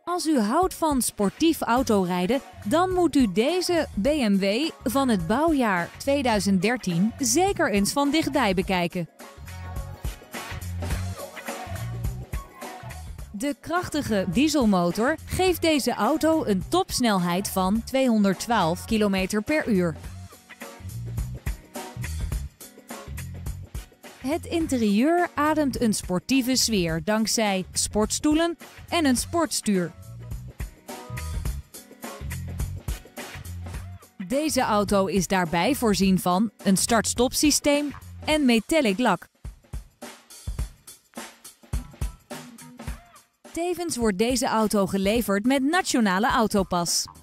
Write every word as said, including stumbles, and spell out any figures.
Als u houdt van sportief autorijden, dan moet u deze B M W van het bouwjaar tweeduizend dertien zeker eens van dichtbij bekijken. De krachtige dieselmotor geeft deze auto een topsnelheid van tweehonderdtwaalf kilometer per uur. Het interieur ademt een sportieve sfeer dankzij sportstoelen en een sportstuur. Deze auto is daarbij voorzien van een start-stop systeem en metallic lak. Tevens wordt deze auto geleverd met Nationale Autopas.